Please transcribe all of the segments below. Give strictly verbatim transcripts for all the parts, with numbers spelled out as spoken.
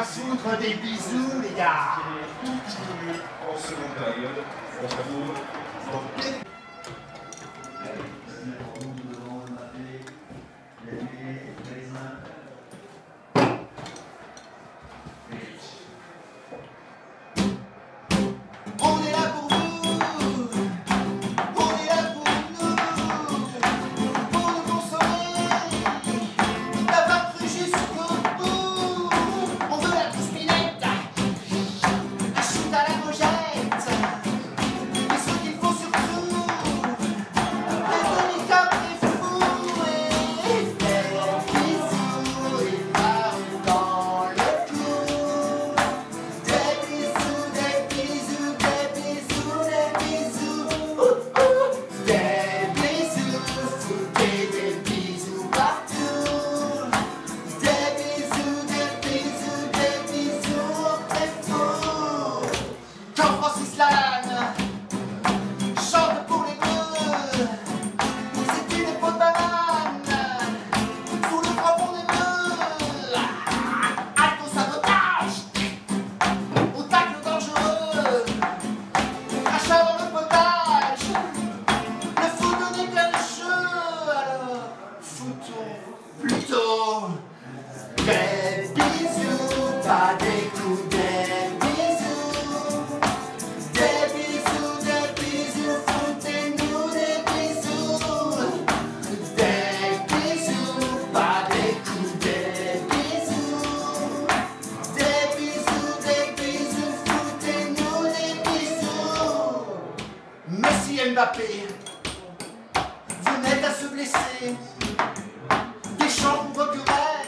se foutre des bisous, les gars. Toute minute en seconde période, on se retrouve dans On est là pour vous, on est là pour nous, pour nous consommer, d'avoir cru jusqu'au bout. On veut la grosse pinette, un shoot à la gojette, et ce qu'il faut surtout, les demi-capes des fous, et des bisous, et barres dans le cou, des bisous, des bisous, des bisous, des bisous, ouh, ouh, des bisous, foutez des bisous partout, des bisous, des bisous, des bisous très fous. Jean-Francis Lalanne chante pour les bleus, c'est une peau de banane sous le froment des bleus. Auto-sabotage, au tacle dangereux, crachat dans le potage, le foot n'est qu'un jeu, alors foutons plutôt des bisous, pas des coups, des bisous, des bisous, des bisous, foutez-nous des bisous, des bisous, pas des coups, des bisous, des bisous, des bisous, foutez-nous des bisous. Messi et Mbappé venaient à se blesser, Deschamps procurait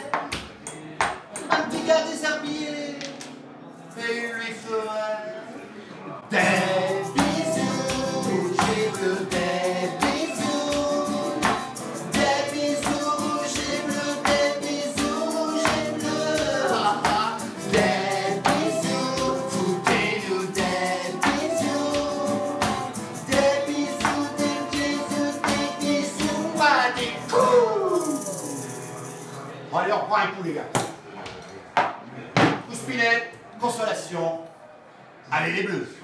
un petit gars déshabillé, et il lui ferait des bisous, j'ai bleu, des bisous, des bisous, rouges et bleus, des bisous, rouges et bleus, ah, ah, des bisous, foutez-nous des bisous, des bisous, des bisous, des bisous, pas des coups. Bon, allez, on reprend un coup, les gars. Coup Spinette, consolation, allez les bleus.